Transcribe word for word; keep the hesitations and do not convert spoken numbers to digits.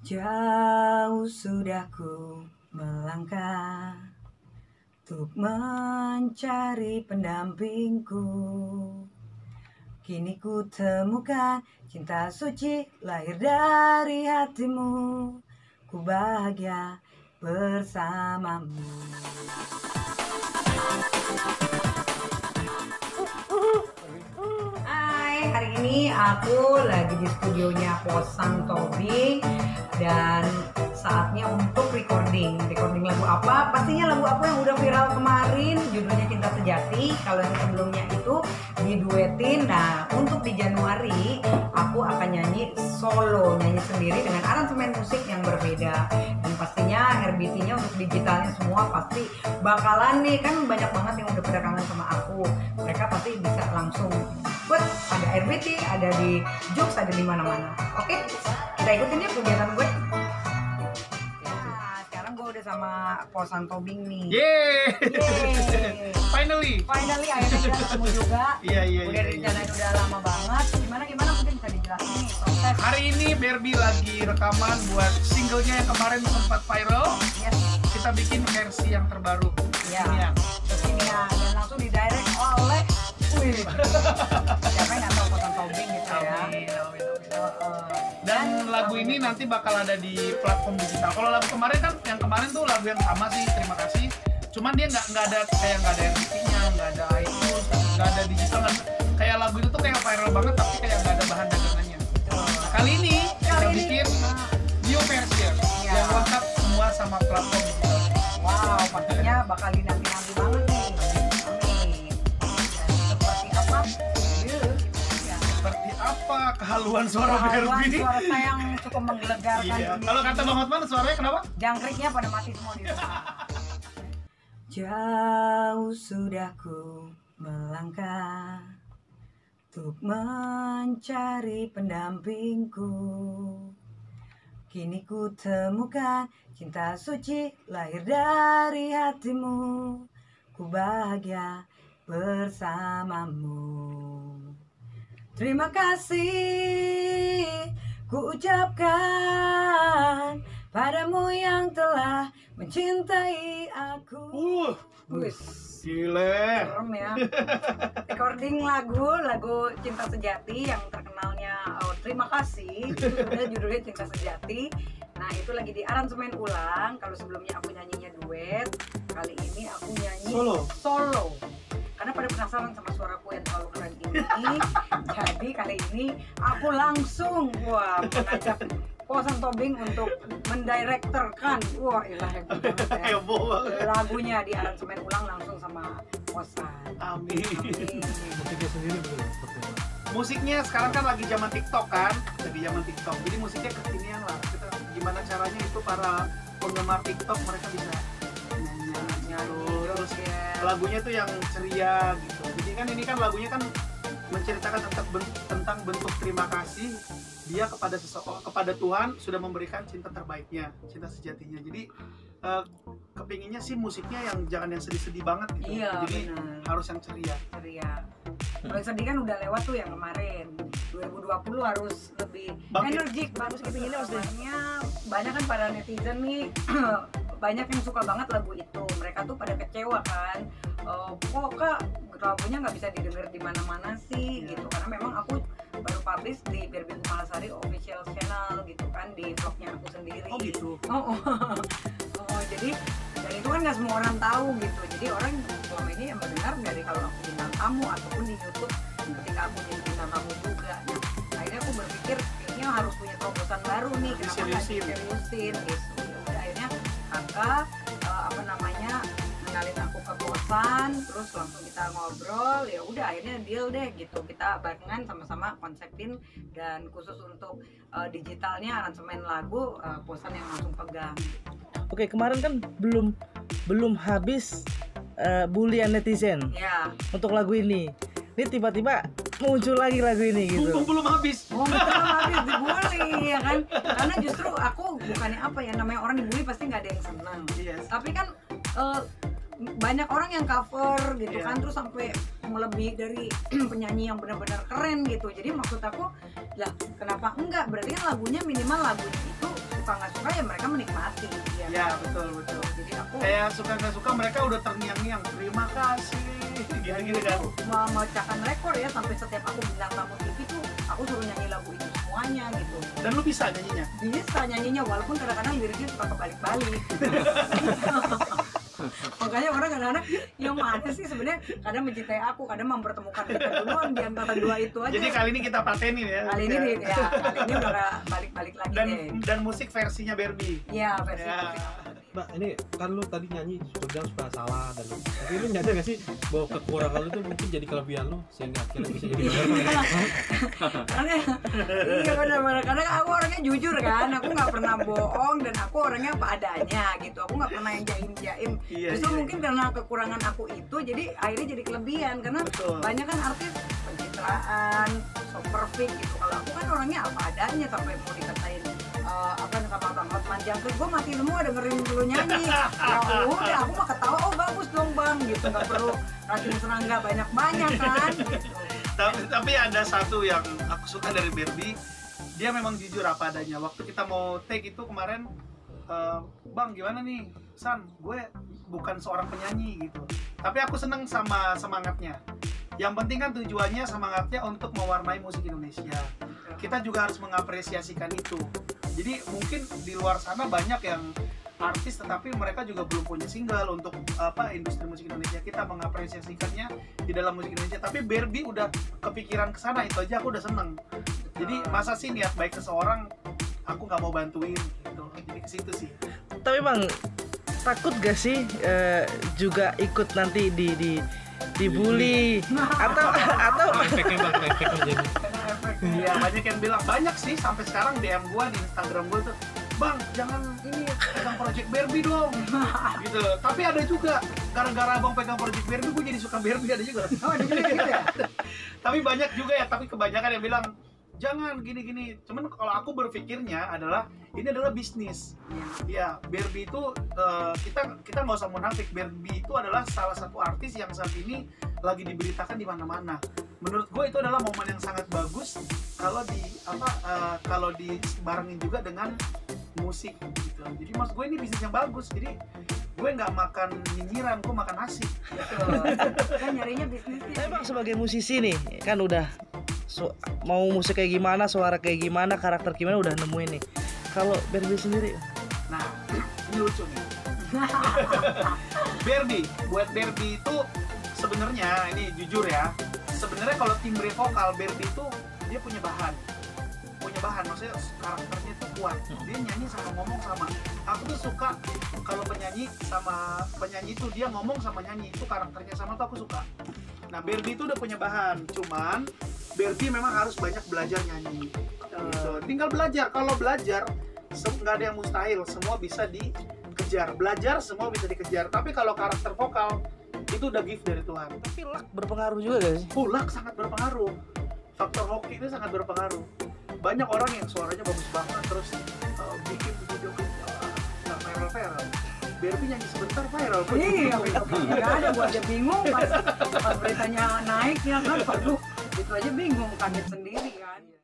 Jauh sudah ku melangkah untuk mencari pendampingku. Kini ku temukan cinta suci lahir dari hatimu. Ku bahagia bersamamu. Hai, hari ini aku lagi di studionya Posang Tobing dan saatnya untuk recording. Recording lagu apa? Pastinya lagu aku yang udah viral kemarin, judulnya Cinta Sejati. Kalau yang sebelumnya itu diduetin. Nah, untuk di Januari aku akan nyanyi solo, nyanyi sendiri dengan aransemen musik yang berbeda. Dan pastinya R B T-nya untuk digitalnya semua pasti bakalan nih, kan banyak banget yang udah pada kangen sama aku. Mereka pasti bisa langsung buat ada R B T, ada di Joox, ada di mana-mana. Oke, kita ikutin ya kegiatan gue. Nah, sekarang gue udah sama Posang Tobing nih. Yeay! Yeay. Finally! Finally akhirnya kita ketemu juga. Iya, iya, Udah iya, rencanain iya. udah lama banget. Gimana gimana mungkin bisa dijelasin nih proses. Hari ini Barbie lagi rekaman buat singlenya yang kemarin sempat viral. Yes. Kita bikin versi yang terbaru. Ya. Ini ya. Kesini ya, dan langsung di direct oleh wih. Siapa yang nggak tahu Posang Tobing gitu ya. Amin, amin, amin. Uh, uh. Dan lagu ini nanti bakal ada di platform digital. Kalau lagu kemarin kan, yang kemarin tuh lagu yang sama sih, terima kasih. Cuman dia nggak nggak ada kayak nggak ada R T P-nya, nggak ada iTunes, nggak ada digital. Nggak- kayak lagu itu tuh kayak viral banget, tapi kayak nggak ada bahan dagangannya. Nah, kali ini kita Kali ini, bikin nah, new version Ya. yang lengkap semua sama platform digital. wow, pastinya bakal dinanti-nanti banget nih. Amin. Dan seperti apa? Yuk. Ya. Seperti apa kehaluan suara Kehaluan Barbie? suara saya yang cukup menggelegarkan. Iya. dunia Kalau kata ini. Bang Hotman suaranya kenapa? Jangkriknya pada mati semua di rumah. Jauh sudah ku melangkah untuk mencari pendampingku. Kini ku temukan cinta suci lahir dari hatimu. Ku bahagia bersamamu. Terima kasih ku ucapkan padamu yang telah mencintai aku. Uh, Wih, gile. serem ya. Recording lagu, lagu Cinta Sejati yang terkenalnya oh, Terima Kasih. Itu sebenarnya judulnya Cinta Sejati. Nah, itu lagi di aransemen ulang. Kalau sebelumnya aku nyanyinya duet, kali ini aku nyanyi Solo. solo. Karena pada penasaran sama suaraku yang terlalu keren ini. Jadi kali ini aku langsung wah mengajak Posang Tobing untuk mendirektorkan. Wah, ilah hebat banget ya. Heboh banget. Lagunya di aransemen ulang langsung sama Posang. Amin. Amin. Musiknya sendiri begitu seperti apa? Musiknya sekarang kan lagi zaman TikTok kan, lagi zaman TikTok. Jadi musiknya kekinian lah. Kita gimana caranya itu para penggemar TikTok mereka bisa nyanyi, Nyanyi, terus joget. lagunya tuh yang ceria gitu. Jadi kan ini kan lagunya kan menceritakan tentang bentuk, tentang bentuk terima kasih dia kepada seseorang, kepada Tuhan sudah memberikan cinta terbaiknya, cinta sejatinya. Jadi eh, kepinginnya sih musiknya yang jangan yang sedih-sedih banget gitu. Iya, Jadi benar. harus yang ceria. Ceria. Kalau yang sedih kan udah lewat tuh yang kemarin. dua ribu dua puluh harus lebih Bangkit. energik, bagus kepinginnya harus banyak. Banyak kan para netizen nih banyak yang suka banget lagu itu. Mereka tuh pada kecewa kan. Eh, kok Kak lagunya nggak bisa didengar di mana-mana sih Iya. gitu. Karena memang aku baru publish di Barbie Kumalasari official channel gitu kan, di vlognya aku sendiri. Oh gitu. Oh, oh. Oh, jadi dan itu kan nggak semua orang tahu gitu. Jadi orang selama ini yang mendengar dari kalau aku bintang tamu ataupun di YouTube ketika aku jadi bintang tamu juga. Nah, akhirnya aku berpikir kayaknya harus punya terobosan baru nih. Kenapa nggak Diseriusin. diseriusin gitu. Ya udah, akhirnya kakak eh, apa namanya kenalin aku ke Posang, terus langsung kita ngobrol. Ya udah akhirnya deal deh gitu. Kita barengan sama-sama konsepin dan khusus untuk eh, digitalnya aransemen lagu eh, Posang yang langsung pegang. Oke, kemarin kan belum belum habis uh, bulian netizen Ya, untuk lagu ini. Ini tiba-tiba muncul lagi lagu ini gitu. Mumpung belum habis. oh betul habis dibully ya kan? Karena justru aku bukannya apa ya, namanya orang dibully pasti nggak ada yang senang. Yes. Tapi kan eh, banyak orang yang cover gitu Iya. kan, terus sampai melebihi dari penyanyi yang benar-benar keren gitu. Jadi maksud aku, lah kenapa enggak? Berarti kan lagunya minimal lagunya itu suka nggak suka ya mereka menikmati ya, Ya betul betul. jadi aku Kayak suka nggak suka mereka udah terngiang-ngiang. Terima kasih. Gitu-gitu kan. memecahkan rekor ya, sampai setiap aku bintang tamu T V tuh aku suruh nyanyi lagu itu semuanya gitu. Dan lu bisa nyanyinya. Bisa nyanyinya walaupun kadang-kadang liriknya suka kebalik-balik. Makanya orang kadang-kadang yang mana sih sebenarnya kadang mencintai aku, kadang mempertemukan kita duluan di antara dua itu aja. Jadi kali ini kita patenin ya. kali ini nih, ya kali ini udah gak balik-balik lagi Dan deh. dan musik versinya Barbie. Iya versi Ya. musik aku. Mbak, ini kan lu tadi nyanyi suka bilang suka salah dan lu. Tapi lu nyadar gak sih bahwa kekurangan lu tuh mungkin jadi kelebihan lu sehingga akhirnya bisa jadi benar. Karena iya benar-benar, karena aku orangnya jujur kan, aku nggak pernah bohong dan aku orangnya apa adanya gitu, aku nggak pernah yang jaim-jaim. Iya, Justru iya. mungkin karena kekurangan aku itu, jadi akhirnya jadi kelebihan karena Betul. banyak kan artis pencitraan, so perfect gitu. Kalau aku kan orangnya apa adanya, sampai mau dikatain eh, apa nih sama Bang Hotman Jangkrik, gue mati semua dengerin dulu nyanyi. Ya udah, aku mah ketawa, oh bagus dong bang gitu, nggak perlu racun serangga banyak-banyak kan gitu. Tapi, tapi ada satu yang aku suka dari Barbie, dia memang jujur apa adanya. Waktu kita mau take itu kemarin, eh, bang gimana nih, San, gue bukan seorang penyanyi gitu, tapi aku seneng sama semangatnya. Yang penting kan tujuannya semangatnya untuk mewarnai musik Indonesia. Kita juga harus mengapresiasikan itu. Jadi mungkin di luar sana banyak yang artis tetapi mereka juga belum punya single untuk apa industri musik Indonesia. Kita mengapresiasikannya di dalam musik Indonesia. Tapi Barbie udah kepikiran ke sana, itu aja aku udah seneng. Jadi masa sih niat baik seseorang aku nggak mau bantuin gitu. Jadi ke situ sih. Tapi bang, takut gak sih eh, juga ikut nanti di di dibully atau atau Efeknya bang, efeknya jadi. Iya, banyak yang bilang, banyak sih sampai sekarang D M gua di Instagram gua tuh, bang jangan ini pegang project Barbie dong gitu. Tapi ada juga gara-gara abang pegang project Barbie gua jadi suka Barbie, ada juga. Oh ada juga gitu ya. Tapi banyak juga ya, tapi kebanyakan yang bilang jangan gini-gini. Cuman kalau aku berpikirnya adalah ini adalah bisnis. Ya, Barbie itu eh, kita kita nggak usah munafik. Barbie itu adalah salah satu artis yang saat ini lagi diberitakan di mana-mana. Menurut gue itu adalah momen yang sangat bagus kalau di apa eh, kalau dibarengin juga dengan musik gitu. Jadi maksud gue ini bisnis yang bagus. Jadi gue nggak makan nyinyiran, gue makan nasi. Betul. Kan nyarinya bisnisnya. Tapi bang sebagai musisi nih kan udah su- mau musik kayak gimana, suara kayak gimana, karakter gimana udah nemuin nih. Kalau Barbie sendiri, Nah, ini lucu nih. Barbie, buat Barbie itu sebenarnya ini jujur ya. Sebenarnya kalau timbre vokal Barbie itu dia punya bahan. Punya bahan, maksudnya karakternya tuh kuat. Dia nyanyi sama ngomong sama. Aku tuh suka kalau penyanyi sama penyanyi itu dia ngomong sama nyanyi, itu karakternya sama tuh aku suka. Nah, Barbie itu udah punya bahan, cuman Barbie memang harus banyak belajar nyanyi. Gitu. Tinggal belajar. Kalau belajar nggak ada yang mustahil, semua bisa dikejar. Belajar semua bisa dikejar. Tapi kalau karakter vokal itu udah gift dari Tuhan. tapi luck berpengaruh juga gak sih? Luck sangat berpengaruh. Faktor hoki itu sangat berpengaruh. Banyak orang yang suaranya bagus banget terus uh, bikin video klip uh, nggak viral-viral. Barbie nyanyi sebentar viral. Iya, nggak ada, gua aja bingung pas, pas beritanya naik ya kan, waduh itu aja bingung, kaget sendiri kan.